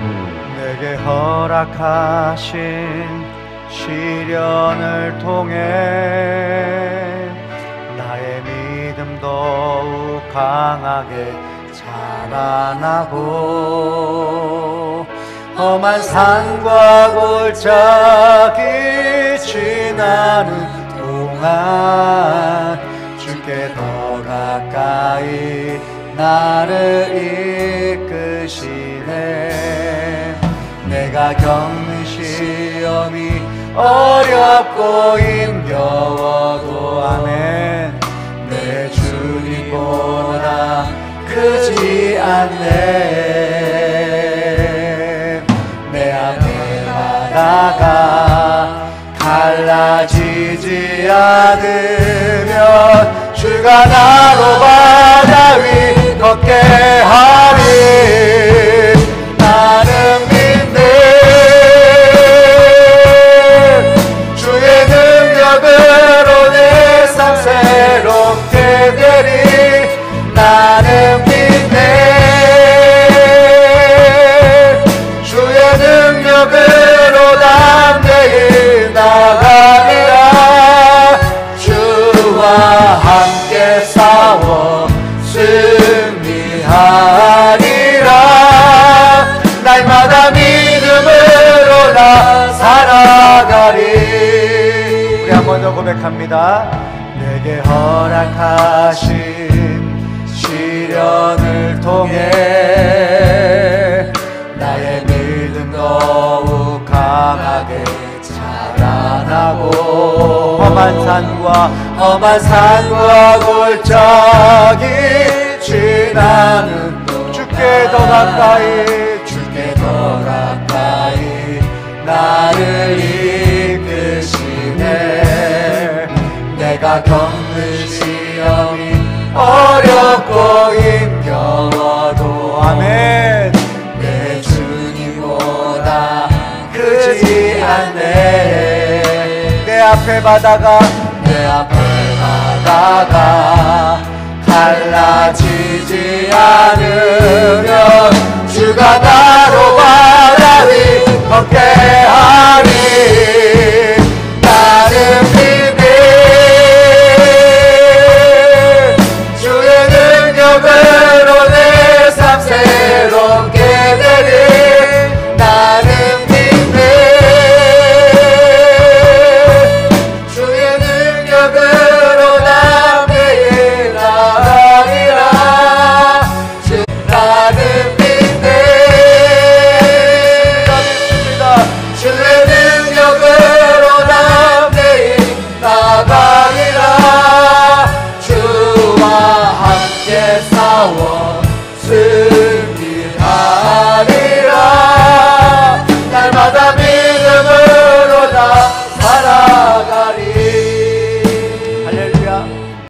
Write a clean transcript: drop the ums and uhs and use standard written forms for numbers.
내게 허락하신 시련을 통해 나의 믿음 더욱 강하게 자라나고 험한 산과 골짜기 지나는 동안 주께 더 가까이 나를 이끄시네. 내가 겪는 시험이 어렵고 힘겨워도 아멘 내 주님보다 크지 않네. 내 앞에 바다가 갈라지지 않으면 주가 나로 바다 위 걷게 하리. 나는 믿네. 주의 능력으로 내 삶 새롭게 되리. 나는 믿네. 주의 능력으로 담대히 나가리라. 주와 함께 싸워 승리하리라. 날마다 믿음으로 나 살아가리. 우리 한 번 더 고백합니다. 내게 허락하신 시련을 통해 나의 믿음 더욱 강하게 자라나고 험한 산과 골짜기 지나는 주께 더 가까이 나를 이끄시네. 내가 겪는 시험이 어렵고 힘겨워도 아멘 내 주님보다 크지 않네. 내 앞에 바다가 갈라지지 않으면 주가 나로 바다 위 걷게 하리. 나는 믿네. 주의 능력으로 내 삶 새롭게 되리. 나는 믿네. 주의 능력으로 담대히 나가리라. 나는 믿네. 주의 능력으로 담대히 나가리라. 주와 함께 싸워